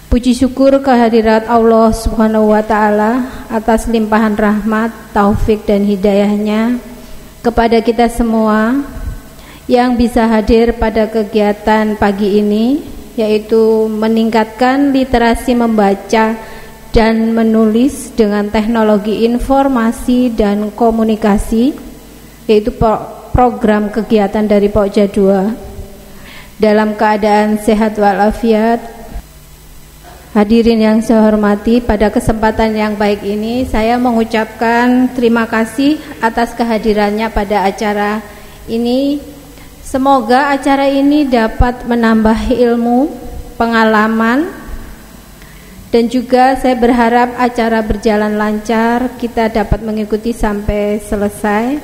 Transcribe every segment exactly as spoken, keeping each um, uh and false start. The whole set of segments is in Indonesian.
Puji syukur kehadirat Allah Subhanahu wa Ta'ala atas limpahan rahmat, taufik dan hidayahnya kepada kita semua yang bisa hadir pada kegiatan pagi ini, yaitu meningkatkan literasi membaca dan menulis dengan teknologi informasi dan komunikasi, yaitu program kegiatan dari Pokja dua. Dalam keadaan sehat walafiat, hadirin yang saya hormati, pada kesempatan yang baik ini saya mengucapkan terima kasih atas kehadirannya pada acara ini. Semoga acara ini dapat menambah ilmu, pengalaman, dan juga saya berharap acara berjalan lancar, kita dapat mengikuti sampai selesai.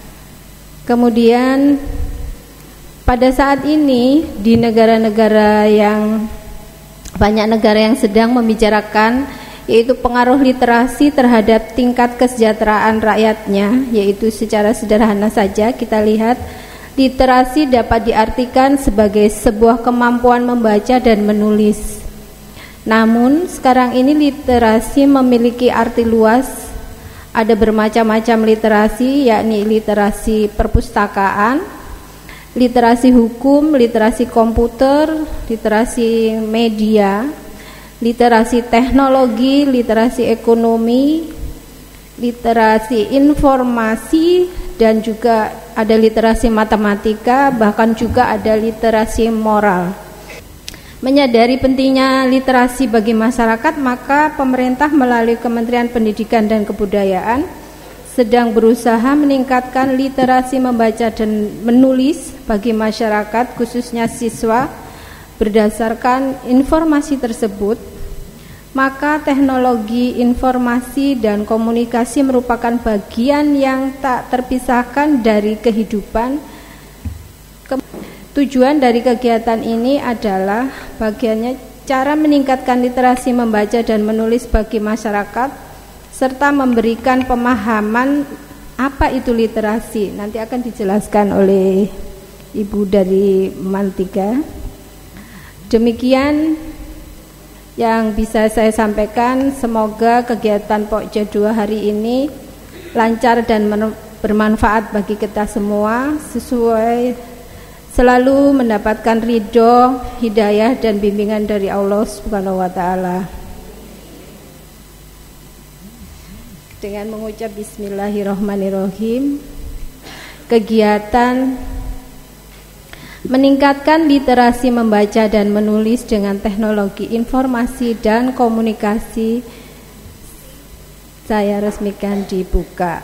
Kemudian pada saat ini di negara-negara yang banyak negara yang sedang membicarakan yaitu pengaruh literasi terhadap tingkat kesejahteraan rakyatnya, yaitu secara sederhana saja kita lihat literasi dapat diartikan sebagai sebuah kemampuan membaca dan menulis. Namun sekarang ini literasi memiliki arti luas, ada bermacam-macam literasi, yakni literasi perpustakaan, literasi hukum, literasi komputer, literasi media, literasi teknologi, literasi ekonomi, literasi informasi, dan juga ada literasi matematika, bahkan juga ada literasi moral. Menyadari pentingnya literasi bagi masyarakat, maka pemerintah melalui Kementerian Pendidikan dan Kebudayaan sedang berusaha meningkatkan literasi membaca dan menulis bagi masyarakat, khususnya siswa. Berdasarkan informasi tersebut, maka teknologi informasi dan komunikasi merupakan bagian yang tak terpisahkan dari kehidupan. Tujuan dari kegiatan ini adalah bagiannya cara meningkatkan literasi membaca dan menulis bagi masyarakat, serta memberikan pemahaman apa itu literasi. Nanti akan dijelaskan oleh Ibu dari Mantiga. Demikian yang bisa saya sampaikan. Semoga kegiatan Pokja dua hari ini lancar dan bermanfaat bagi kita semua, sesuai selalu mendapatkan ridho, hidayah dan bimbingan dari Allah Subhanahu wa Ta'ala. Dengan mengucap bismillahirrahmanirrahim, kegiatan meningkatkan literasi membaca dan menulis dengan teknologi informasi dan komunikasi saya resmikan dibuka.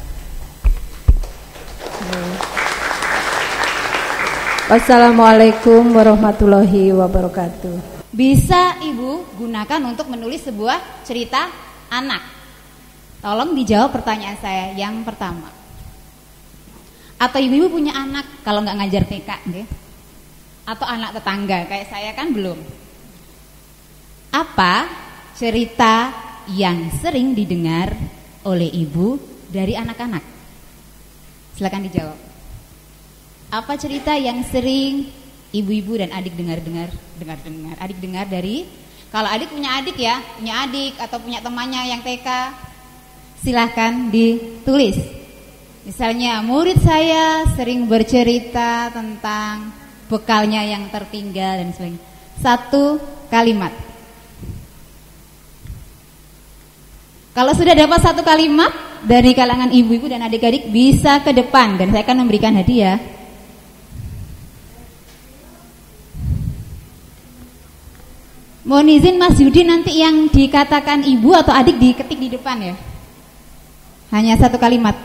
Wassalamualaikum warahmatullahi wabarakatuh. Bisa Ibu gunakan untuk menulis sebuah cerita anak. Tolong dijawab pertanyaan saya yang pertama. Atau ibu-ibu punya anak, kalau nggak ngajar T K, okay? Atau anak tetangga, kayak saya kan belum. Apa cerita yang sering didengar oleh ibu dari anak-anak? Silakan dijawab. Apa cerita yang sering ibu-ibu dan adik dengar-dengar, dengar-dengar, adik dengar dari, kalau adik punya adik ya, punya adik atau punya temannya yang T K, silahkan ditulis. Misalnya, murid saya sering bercerita tentang bekalnya yang tertinggal dan sebagainya. Satu kalimat. Kalau sudah dapat satu kalimat dari kalangan ibu-ibu dan adik-adik, bisa ke depan dan saya akan memberikan hadiah. Mohon izin Mas Yudi, nanti yang dikatakan ibu atau adik diketik di depan ya. Hanya satu kalimat.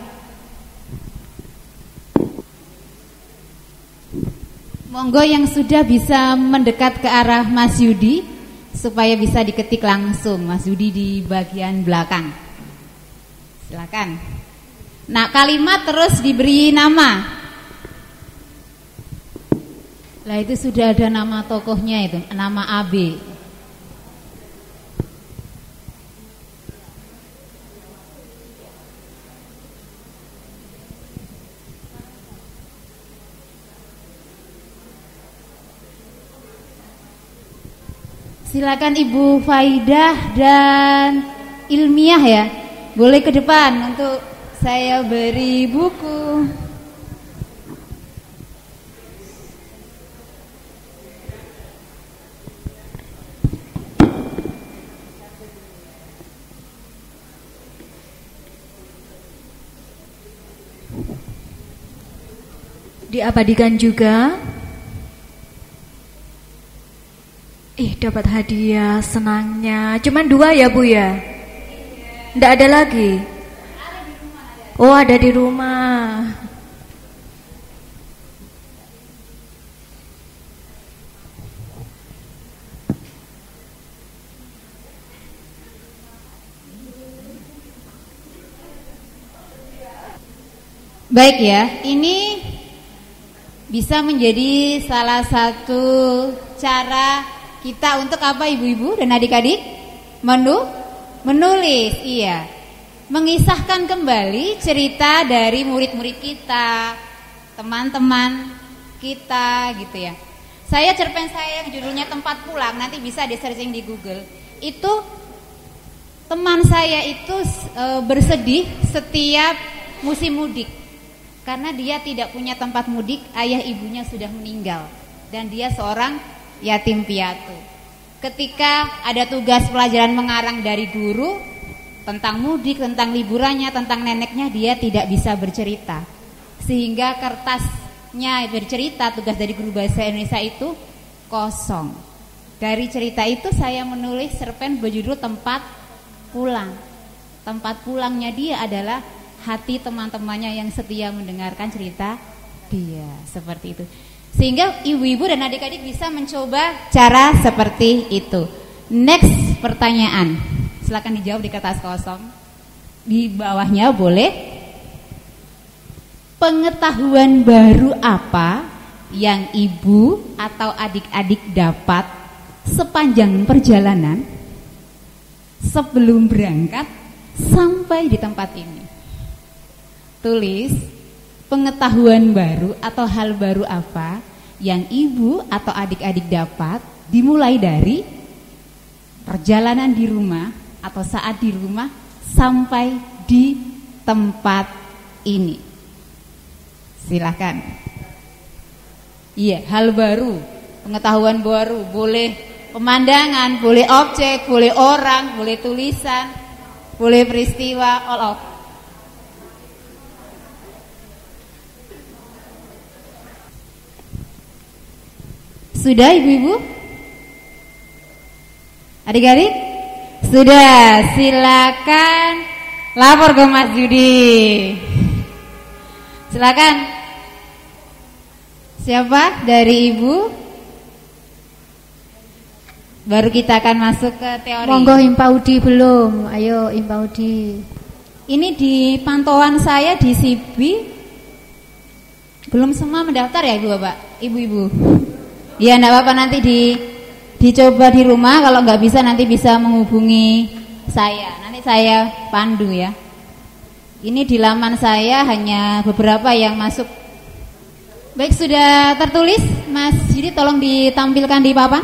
Monggo yang sudah bisa mendekat ke arah Mas Yudi supaya bisa diketik langsung. Mas Yudi di bagian belakang. Silakan. Nah, kalimat terus diberi nama. Lah itu sudah ada nama tokohnya itu, nama A B. Silakan Ibu Faidah dan Ilmiah ya. Boleh ke depan untuk saya beri buku. Diabadikan juga. Ih, dapat hadiah, senangnya. Cuman dua ya Bu ya? Nggak ada lagi? Oh, ada di rumah. Baik ya, ini bisa menjadi salah satu cara kita untuk apa ibu-ibu dan adik-adik? Menu, menulis, iya. Mengisahkan kembali cerita dari murid-murid kita, teman-teman kita gitu ya. Saya cerpen saya yang judulnya Tempat Pulang, nanti bisa di searching di Google. Itu teman saya itu e, bersedih setiap musim mudik. Karena dia tidak punya tempat mudik, ayah ibunya sudah meninggal dan dia seorang yatim piatu. Ketika ada tugas pelajaran mengarang dari guru tentang mudik, tentang liburannya, tentang neneknya, dia tidak bisa bercerita. Sehingga kertasnya bercerita, tugas dari guru bahasa Indonesia itu kosong. Dari cerita itu saya menulis cerpen berjudul Tempat Pulang. Tempat pulangnya dia adalah hati teman-temannya yang setia mendengarkan cerita dia, seperti itu. Sehingga ibu-ibu dan adik-adik bisa mencoba cara seperti itu. Next pertanyaan, silakan dijawab di kertas kosong. Di bawahnya boleh. Pengetahuan baru apa yang ibu atau adik-adik dapat sepanjang perjalanan sebelum berangkat sampai di tempat ini? Tulis pengetahuan baru atau hal baru apa yang ibu atau adik-adik dapat dimulai dari perjalanan di rumah atau saat di rumah sampai di tempat ini. Silahkan. Iya, hal baru, pengetahuan baru, boleh pemandangan, boleh objek, boleh orang, boleh tulisan, boleh peristiwa, all of. Sudah ibu-ibu? Adik-adik? Sudah, silakan lapor ke Mas Judi. Silakan. Siapa dari ibu? Baru kita akan masuk ke teori. Monggo Impaudi belum? Ayo Impaudi. Ini di pantauan saya di S I B I belum semua mendaftar ya ibu bapak, ibu-ibu. Ya enggak apa-apa, nanti di dicoba di rumah, kalau nggak bisa nanti bisa menghubungi saya. Nanti saya pandu ya. Ini di laman saya hanya beberapa yang masuk. Baik, sudah tertulis Mas Jidi, tolong ditampilkan di papan.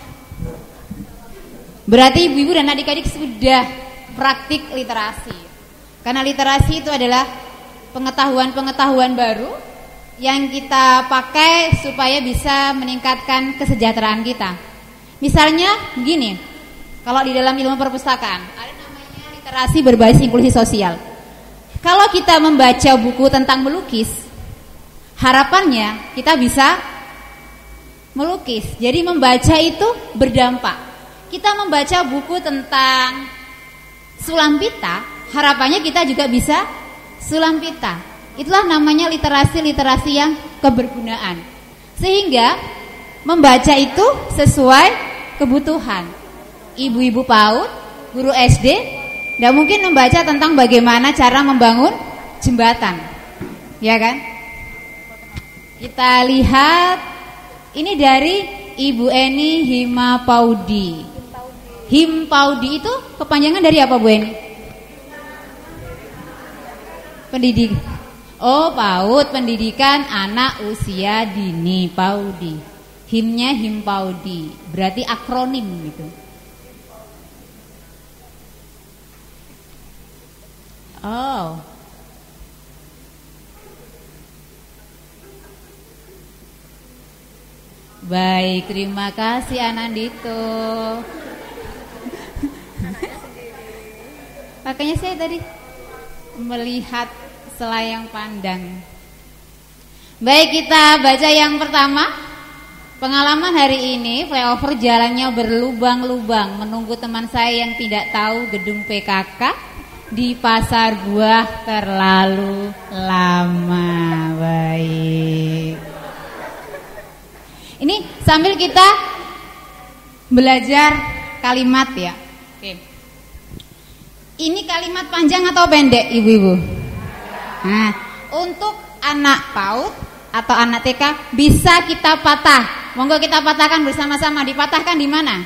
Berarti ibu-ibu dan adik-adik sudah praktik literasi. Karena literasi itu adalah pengetahuan-pengetahuan baru yang kita pakai supaya bisa meningkatkan kesejahteraan kita. Misalnya begini, kalau di dalam ilmu perpustakaan ada namanya literasi berbasis inklusi sosial. Kalau kita membaca buku tentang melukis, harapannya kita bisa melukis. Jadi membaca itu berdampak. Kita membaca buku tentang sulam pita, harapannya kita juga bisa sulam pita. Itulah namanya literasi-literasi yang kebergunaan. Sehingga membaca itu sesuai kebutuhan. Ibu-ibu PAUD, guru S D, tidak mungkin membaca tentang bagaimana cara membangun jembatan, ya kan? Kita lihat ini dari Ibu Eni Himapaudi. Himpaudi itu kepanjangan dari apa Bu Eni? Pendidik. Oh, PAUD, pendidikan anak usia dini, PAUDI. Himnya him paudi, berarti akronim gitu. Oh. Baik, terima kasih Anandito. Makanya saya tadi melihat selayang pandang. Baik, kita baca yang pertama. Pengalaman hari ini, flyover jalannya berlubang-lubang. Menunggu teman saya yang tidak tahu gedung P K K di pasar buah terlalu lama. Baik. Ini sambil kita belajar kalimat ya. Oke. Ini kalimat panjang atau pendek, ibu-ibu? Nah, untuk anak PAUD atau anak T K bisa kita patah. Monggo kita patahkan bersama-sama. Dipatahkan di mana?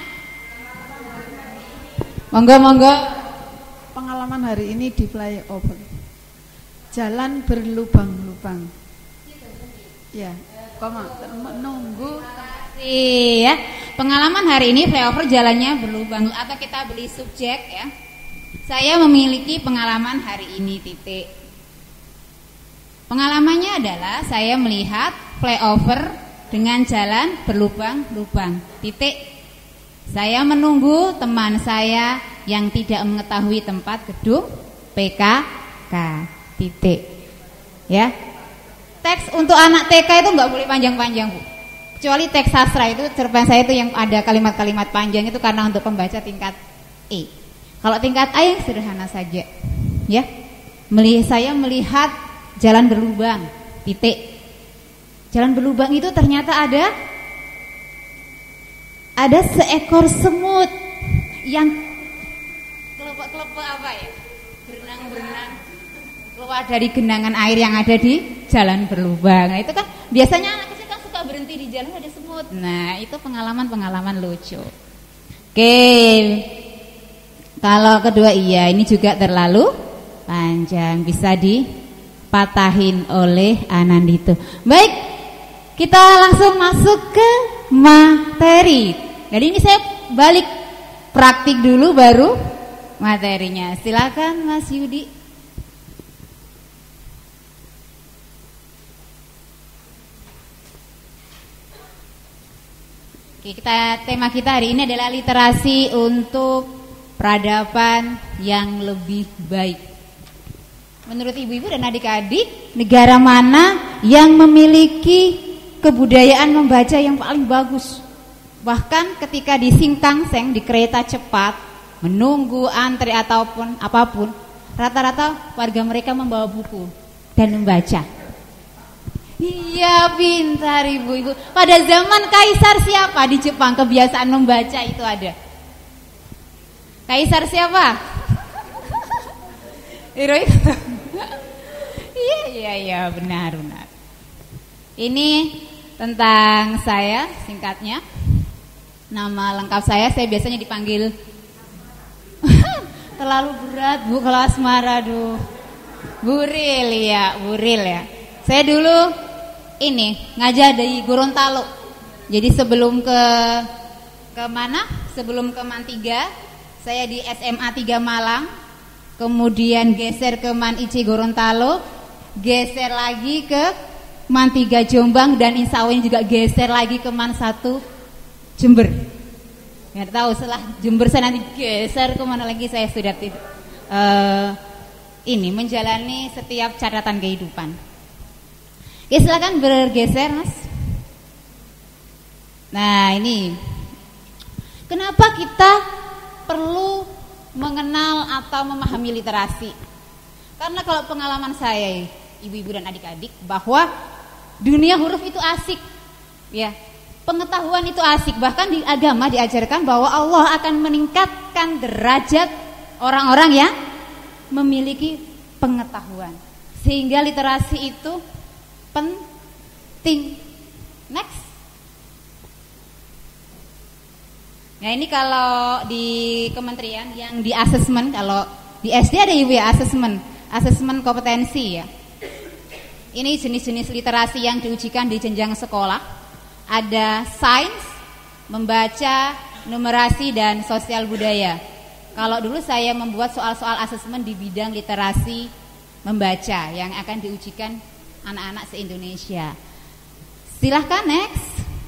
Monggo, monggo. Pengalaman hari ini di flyover. Jalan berlubang-lubang. Ya, koma menunggu. Iya. Pengalaman hari ini flyover jalannya berlubang atau kita beli subjek ya. Saya memiliki pengalaman hari ini titik. Pengalamannya adalah saya melihat flyover dengan jalan berlubang-lubang. Titik. Saya menunggu teman saya yang tidak mengetahui tempat gedung P K K. Titik. Ya. Teks untuk anak T K itu nggak boleh panjang-panjang, Bu. Kecuali teks sastra itu cerpen saya itu yang ada kalimat-kalimat panjang itu karena untuk pembaca tingkat E. Kalau tingkat A yang sederhana saja. Ya. Melihat saya melihat jalan berlubang, titik. Jalan berlubang itu ternyata ada ada seekor semut yang kelepek-kelepek apa ya? Berenang-berenang keluar dari genangan air yang ada di jalan berlubang. Nah, itu kan biasanya anak kecil kan suka berhenti di jalan ada semut. Nah, itu pengalaman-pengalaman lucu. Oke. Kalau kedua iya, ini juga terlalu panjang, bisa dipatahin oleh Anandito. Baik, kita langsung masuk ke materi. Jadi ini saya balik praktik dulu baru materinya. Silakan Mas Yudi. Oke, kita tema kita hari ini adalah literasi untuk peradaban yang lebih baik. Menurut ibu-ibu dan adik-adik, negara mana yang memiliki kebudayaan membaca yang paling bagus? Bahkan ketika di Singkangseng, di kereta cepat, menunggu antri ataupun apapun, rata-rata warga mereka membawa buku dan membaca. Iya, pintar ibu-ibu. Pada zaman Kaisar siapa di Jepang kebiasaan membaca itu ada? Kaisar siapa? Heroik. Iya, iya, iya, benar, benar. Ini tentang saya, singkatnya. Nama lengkap saya, saya biasanya dipanggil terlalu berat, Bu, kalau asmara, aduh. Buril ya, Buril ya. Saya dulu ini ngajar di Gorontalo. Jadi sebelum ke ke mana? Sebelum ke Man tiga, saya di S M A tiga Malang. Kemudian geser ke Man I C Gorontalo, geser lagi ke Man tiga Jombang, dan insya Allah juga geser lagi ke Man satu Jember. Nggak tahu setelah Jember saya nanti geser kemana lagi, saya sudah uh, ini menjalani setiap catatan kehidupan. Oke, silakan bergeser, Mas. Nah, ini kenapa kita perlu mengenal atau memahami literasi? Karena kalau pengalaman saya, ibu-ibu dan adik-adik, bahwa dunia huruf itu asik, ya. Pengetahuan itu asik. Bahkan di agama diajarkan bahwa Allah akan meningkatkan derajat orang-orang yang memiliki pengetahuan. Sehingga literasi itu penting. Next. Nah, ini kalau di kementerian yang di asesmen, kalau di S D ada ibu ya asesmen, asesmen kompetensi ya. Ini jenis-jenis literasi yang diujikan di jenjang sekolah. ada sains, membaca, numerasi, dan sosial budaya. Kalau dulu saya membuat soal-soal asesmen di bidang literasi membaca yang akan diujikan anak-anak se-Indonesia. Silahkan next.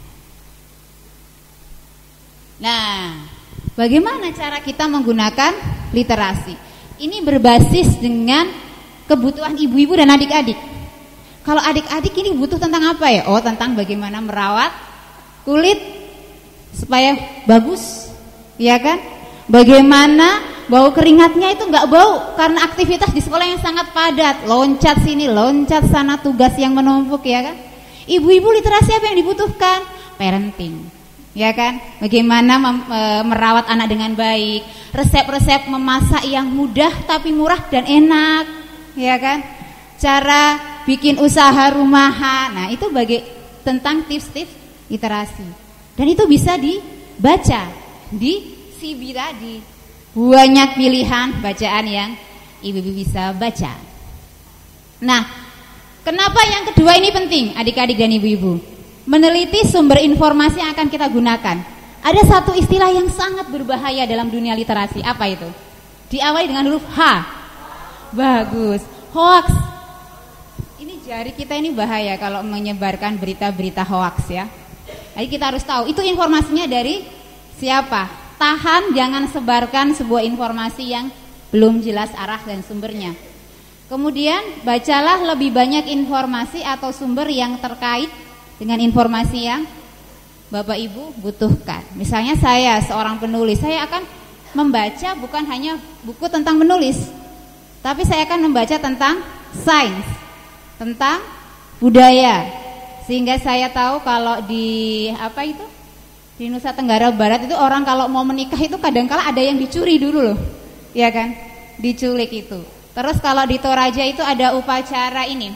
Nah, bagaimana cara kita menggunakan literasi? Ini berbasis dengan kebutuhan ibu-ibu dan adik-adik. Kalau adik-adik ini butuh tentang apa ya? Oh, tentang bagaimana merawat kulit supaya bagus, ya kan? Bagaimana bau keringatnya itu nggak bau karena aktivitas di sekolah yang sangat padat, loncat sini, loncat sana, tugas yang menumpuk, ya kan? Ibu-ibu literasi apa yang dibutuhkan? Parenting, ya kan? Bagaimana mem- e, merawat anak dengan baik, resep-resep memasak yang mudah tapi murah dan enak, ya kan? Cara bikin usaha rumahan. Nah, itu bagi tentang tips-tips literasi. Dan itu bisa dibaca di C B tadi. Banyak pilihan bacaan yang ibu-ibu bisa baca. Nah, kenapa yang kedua ini penting, adik-adik dan ibu-ibu? Meneliti sumber informasi yang akan kita gunakan. Ada satu istilah yang sangat berbahaya dalam dunia literasi. Apa itu? Diawali dengan huruf H. Bagus. Hoax. Ini jari kita ini bahaya kalau menyebarkan berita-berita hoax, ya. Jadi kita harus tahu itu informasinya dari siapa. Tahan, jangan sebarkan sebuah informasi yang belum jelas arah dan sumbernya. Kemudian bacalah lebih banyak informasi atau sumber yang terkait dengan informasi yang Bapak Ibu butuhkan. Misalnya saya seorang penulis, saya akan membaca bukan hanya buku tentang menulis, tapi saya akan membaca tentang sains, tentang budaya, sehingga saya tahu kalau di apa itu di Nusa Tenggara Barat itu orang kalau mau menikah itu kadang-kala ada yang dicuri dulu loh, ya kan, diculik itu. Terus kalau di Toraja itu ada upacara ini,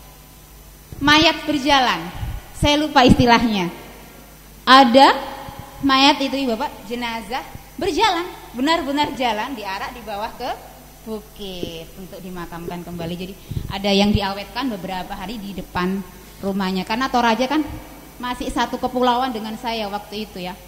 mayat berjalan, saya lupa istilahnya. Ada mayat itu Bapak, jenazah berjalan, benar-benar jalan diarak di bawah ke bukit untuk dimakamkan kembali. Jadi ada yang diawetkan beberapa hari di depan rumahnya, karena Toraja kan masih satu kepulauan dengan saya waktu itu, ya.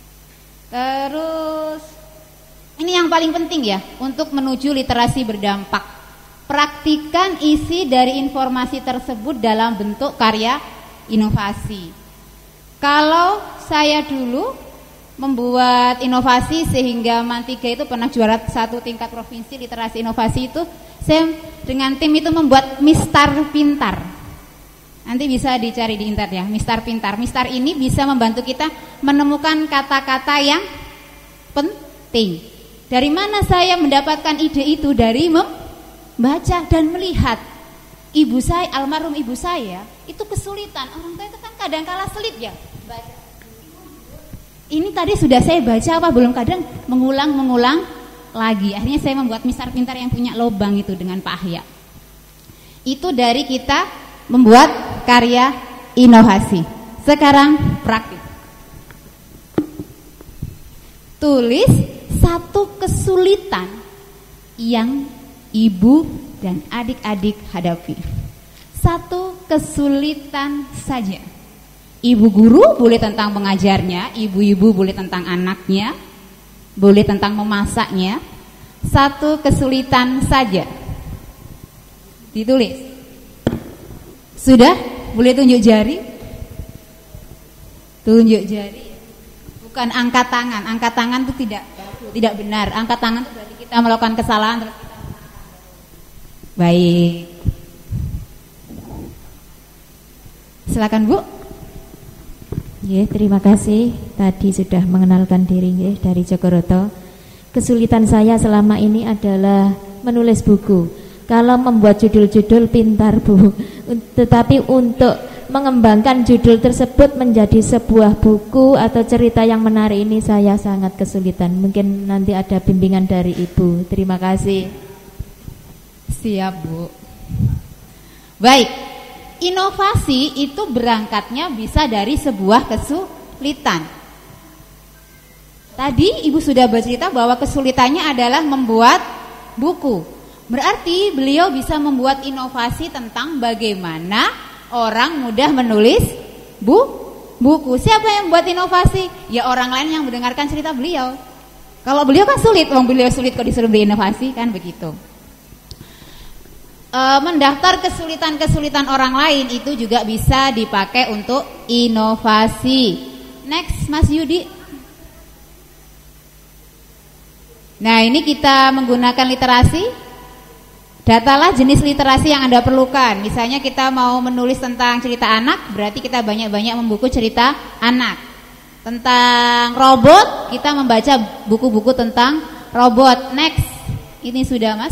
Terus ini yang paling penting ya untuk menuju literasi berdampak. Praktikan isi dari informasi tersebut dalam bentuk karya inovasi. Kalau saya dulu membuat inovasi sehingga Mantiga itu pernah juara satu tingkat provinsi literasi inovasi itu, saya dengan tim itu membuat Mistar Pintar. Nanti bisa dicari di internet ya, Mistar Pintar. Mistar ini bisa membantu kita menemukan kata-kata yang penting. Dari mana saya mendapatkan ide itu? Dari membaca dan melihat. Ibu saya, almarhum ibu saya, itu kesulitan. Orang tua itu kan kadang-kala selip ya baca. Ini tadi sudah saya baca apa belum, kadang mengulang-mengulang lagi. Akhirnya saya membuat Mistar Pintar yang punya lobang itu dengan Pak Ahya. Itu dari kita membuat karya inovasi. Sekarang praktik. Tulis satu kesulitan yang ibu dan adik-adik hadapi. Satu kesulitan saja. Ibu guru boleh tentang pengajarnya, ibu-ibu boleh tentang anaknya, boleh tentang memasaknya. Satu kesulitan saja. Ditulis. Sudah? Boleh tunjuk jari? Tunjuk jari. Bukan angkat tangan. Angkat tangan itu tidak tidak benar. Angkat tangan itu berarti kita melakukan kesalahan terus kita. Baik. Silakan Bu. Ya, terima kasih. Tadi sudah mengenalkan diri ya, dari Jogoroto. Kesulitan saya selama ini adalah menulis buku. Kalau membuat judul-judul pintar Bu, tetapi untuk mengembangkan judul tersebut menjadi sebuah buku atau cerita yang menarik ini saya sangat kesulitan. Mungkin nanti ada bimbingan dari Ibu. Terima kasih. Siap Bu. Baik, inovasi itu berangkatnya bisa dari sebuah kesulitan. Tadi Ibu sudah bercerita bahwa kesulitannya adalah membuat buku. Berarti beliau bisa membuat inovasi tentang bagaimana orang mudah menulis bu, buku. Siapa yang buat inovasi? Ya orang lain yang mendengarkan cerita beliau. Kalau beliau kan sulit, wong beliau sulit kok disuruh berinovasi, kan begitu. E, mendaftar kesulitan-kesulitan orang lain itu juga bisa dipakai untuk inovasi. Next, Mas Yudi. Nah, ini kita menggunakan literasi. Datalah jenis literasi yang Anda perlukan. Misalnya kita mau menulis tentang cerita anak, berarti kita banyak-banyak membuku cerita anak. Tentang robot, kita membaca buku-buku tentang robot. Next. Ini sudah, Mas.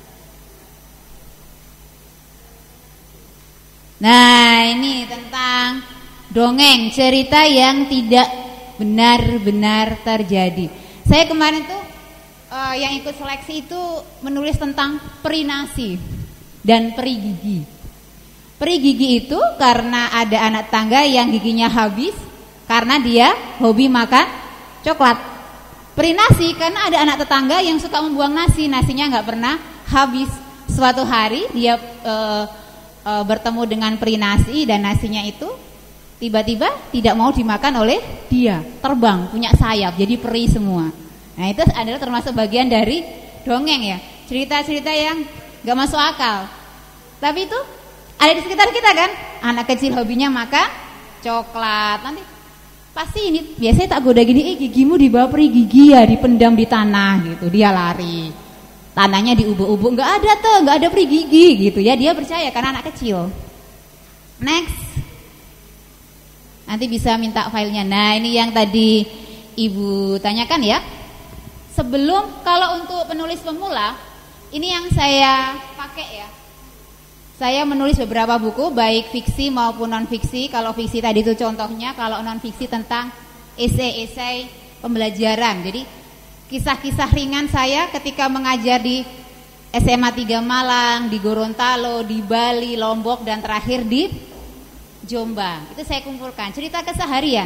Nah, ini tentang dongeng, cerita yang tidak benar-benar terjadi. Saya kemarin tuh Uh, yang ikut seleksi itu menulis tentang peri-nasi dan peri gigi. Peri gigi itu karena ada anak tangga yang giginya habis karena dia hobi makan coklat. Peri-nasi karena ada anak tetangga yang suka membuang nasi, nasinya nggak pernah habis. Suatu hari dia uh, uh, bertemu dengan peri-nasi dan nasinya itu tiba-tiba tidak mau dimakan oleh dia, terbang, punya sayap, jadi peri semua. Nah, itu adalah termasuk bagian dari dongeng ya, cerita-cerita yang gak masuk akal. Tapi itu ada di sekitar kita kan, anak kecil hobinya makan coklat. Nanti pasti ini biasanya tak goda gini, eh gigimu dibawa peri gigi ya, dipendam di tanah gitu, dia lari. Tanahnya diubuk-ubuk, nggak ada tuh, nggak ada peri gigi gitu ya, dia percaya karena anak kecil. Next, nanti bisa minta filenya. Nah, ini yang tadi Ibu tanyakan ya. Sebelum, kalau untuk penulis pemula, ini yang saya pakai ya. Saya menulis beberapa buku, baik fiksi maupun non-fiksi. Kalau fiksi tadi itu contohnya, kalau non-fiksi tentang esai-esai pembelajaran. Jadi kisah-kisah ringan saya ketika mengajar di S M A tiga Malang, di Gorontalo, di Bali, Lombok, dan terakhir di Jombang. Itu saya kumpulkan, cerita keseharian.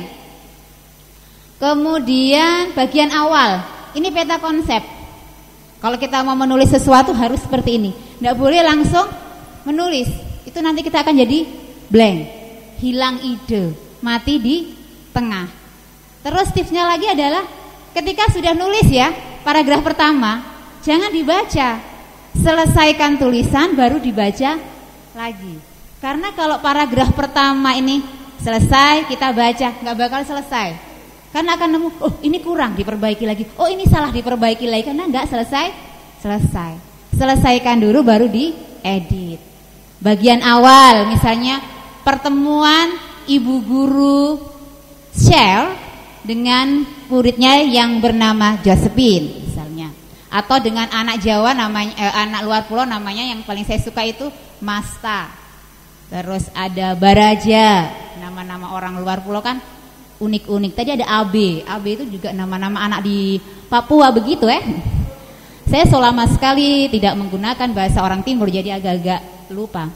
Kemudian bagian awal, ini peta konsep. Kalau kita mau menulis sesuatu harus seperti ini. Nggak boleh langsung menulis. Itu nanti kita akan jadi blank, hilang ide, mati di tengah. Terus tipsnya lagi adalah ketika sudah nulis ya, paragraf pertama, jangan dibaca. Selesaikan tulisan baru dibaca lagi. Karena kalau paragraf pertama ini selesai, kita baca, nggak bakal selesai. Karena akan nemu, oh ini kurang, diperbaiki lagi. Oh ini salah, diperbaiki lagi. Karena nggak selesai, selesai. Selesaikan dulu baru diedit. Bagian awal, misalnya pertemuan ibu guru Shell dengan muridnya yang bernama Josephine, misalnya. Atau dengan anak Jawa namanya, eh, anak luar pulau namanya yang paling saya suka itu Masta. Terus ada Baraja, nama-nama orang luar pulau kan unik-unik. Tadi ada A B, A B itu juga nama-nama anak di Papua begitu ya. Saya selama sekali tidak menggunakan bahasa orang timur, jadi agak-agak lupa.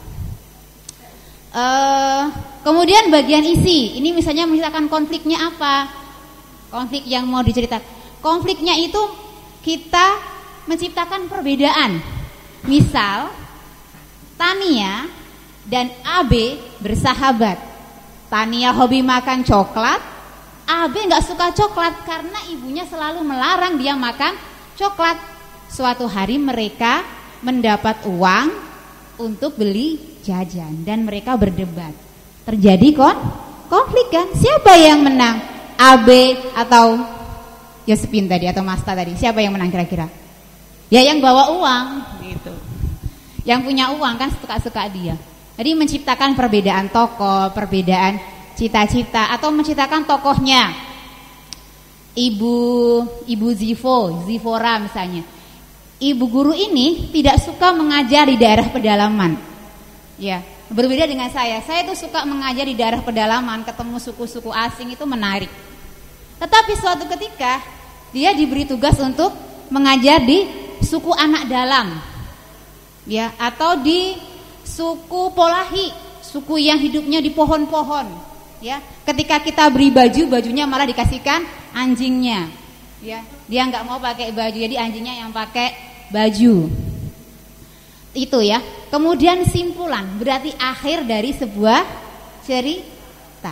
Uh, kemudian bagian isi, ini misalnya menceritakan konfliknya apa, konflik yang mau diceritakan. Konfliknya itu kita menciptakan perbedaan. Misal Tania dan A B bersahabat. Tania hobi makan coklat, A B nggak suka coklat karena ibunya selalu melarang dia makan coklat. Suatu hari mereka mendapat uang untuk beli jajan dan mereka berdebat. Terjadi kon konflik kan? Siapa yang menang? A B atau Josephine tadi atau Masta tadi? Siapa yang menang kira-kira? Ya yang bawa uang gitu. Yang punya uang kan suka-suka dia. Jadi menciptakan perbedaan tokoh, perbedaan cita-cita, atau menciptakan tokohnya. Ibu Ibu Zivo, Zivora misalnya. Ibu guru ini tidak suka mengajar di daerah pedalaman. Ya, berbeda dengan saya. Saya tuh suka mengajar di daerah pedalaman, ketemu suku-suku asing itu menarik. Tetapi suatu ketika dia diberi tugas untuk mengajar di suku anak dalam. Ya, atau di suku Polahi, suku yang hidupnya di pohon-pohon. Ya, ketika kita beri baju, bajunya malah dikasihkan anjingnya. Ya, dia nggak mau pakai baju, jadi anjingnya yang pakai baju. Itu ya. Kemudian simpulan, berarti akhir dari sebuah cerita.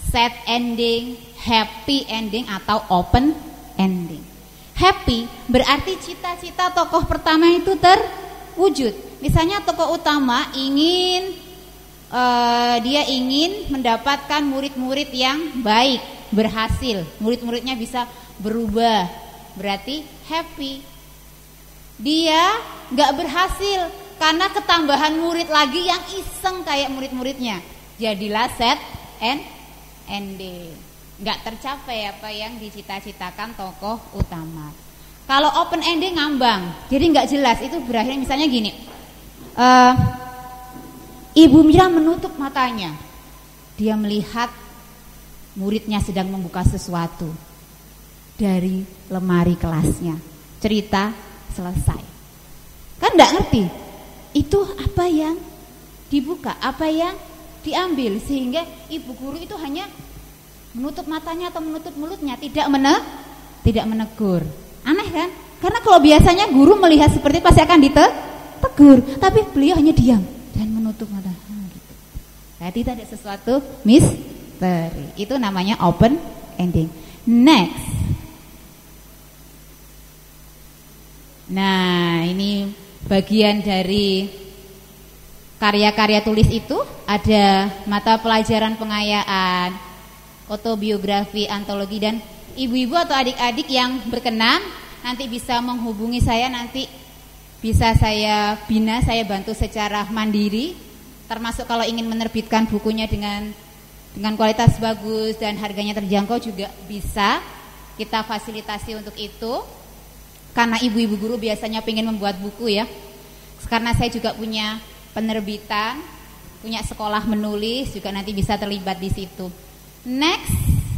sad ending, happy ending, atau open ending. Happy berarti cita-cita tokoh pertama itu terwujud. Misalnya tokoh utama ingin uh, dia ingin mendapatkan murid-murid yang baik, berhasil, murid-muridnya bisa berubah, berarti happy. Dia gak berhasil karena ketambahan murid lagi yang iseng kayak murid-muridnya, jadilah sad and ending, gak tercapai apa yang dicita-citakan tokoh utama. Kalau open ending ngambang, jadi gak jelas. Itu berakhir misalnya gini, uh, Ibu Mira menutup matanya, dia melihat muridnya sedang membuka sesuatu dari lemari kelasnya. Cerita selesai. Kan gak ngerti itu apa yang dibuka, apa yang diambil, sehingga ibu guru itu hanya menutup matanya atau menutup mulutnya, tidak mene, tidak menegur. Aneh kan? Karena kalau biasanya guru melihat seperti itu pasti akan ditegur, tapi beliau hanya diam dan menutup mata. Nah, gitu. Berarti itu ada sesuatu misteri. Itu namanya open ending. Next. Nah, ini bagian dari karya-karya tulis itu. Ada mata pelajaran pengayaan, autobiografi, antologi, dan ibu-ibu atau adik-adik yang berkenan nanti bisa menghubungi saya, nanti bisa saya bina, saya bantu secara mandiri, termasuk kalau ingin menerbitkan bukunya dengan dengan kualitas bagus dan harganya terjangkau juga bisa kita fasilitasi untuk itu. Karena ibu-ibu guru biasanya pengen membuat buku ya, karena saya juga punya penerbitan, punya sekolah menulis, juga nanti bisa terlibat di situ. Next.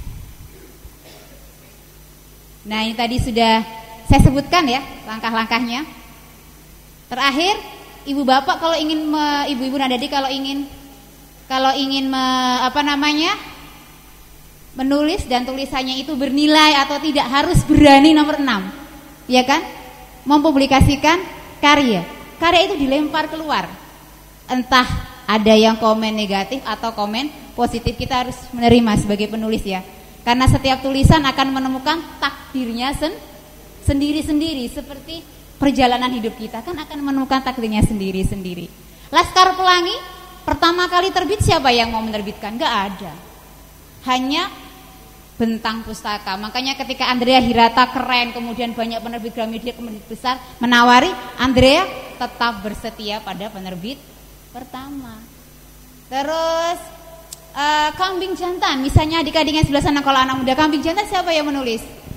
Nah, ini tadi sudah saya sebutkan ya langkah-langkahnya. Terakhir, ibu bapak kalau ingin me, ibu-ibu nadadi kalau ingin kalau ingin me, apa namanya menulis dan tulisannya itu bernilai atau tidak, harus berani nomor enam, ya kan? Mempublikasikan karya. Karya itu dilempar keluar. Entah ada yang komen negatif atau komen positif, kita harus menerima sebagai penulis ya. Karena setiap tulisan akan menemukan takdirnya sen sendiri-sendiri, seperti perjalanan hidup kita kan akan menemukan takdirnya sendiri-sendiri. Laskar Pelangi pertama kali terbit siapa yang mau menerbitkan? Gak ada. Hanya Bentang Pustaka. Makanya ketika Andrea Hirata keren, kemudian banyak penerbit Gramedia, penerbit besar menawari, Andrea tetap bersetia pada penerbit pertama. Terus uh, Kambing Jantan, misalnya adik-adiknya sebelah sana, kalau anak muda Kambing Jantan siapa yang menulis?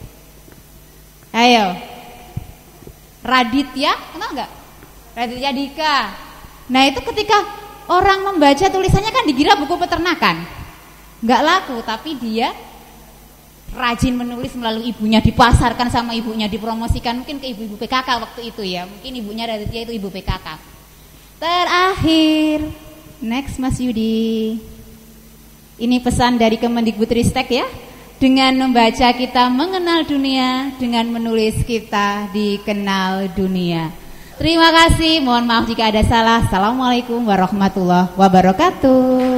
Ayo, Raditya, kenal nggak? Raditya Dika. Nah itu ketika orang membaca tulisannya kan dikira buku peternakan, nggak laku, tapi dia rajin menulis melalui ibunya, dipasarkan sama ibunya, dipromosikan mungkin ke ibu-ibu P K K waktu itu ya, mungkin ibunya Raditya itu ibu P K K. Terakhir, next Mas Yudi. Ini pesan dari Kemendikbudristek ya. Dengan membaca kita mengenal dunia, dengan menulis kita dikenal dunia. Terima kasih, mohon maaf jika ada salah. Assalamualaikum warahmatullahi wabarakatuh.